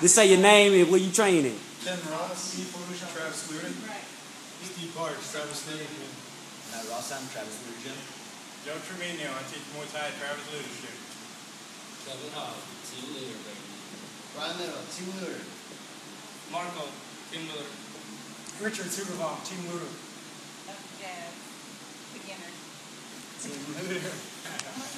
Just say your name and where you training. Ken Ross, Travis Lutter, Steve Parks, Travis Lutter. Matt Ross, I'm Travis Lutter Gym. Joe Trevino, I teach Muay Thai, Travis Lutter Gym. Kevin Hall, Team Lutter, baby. Ryan Little, Team Lutter. Marco, Team Lutter. Richard Superbaum, Team Lutter. Jazz, beginner. Team Lutter.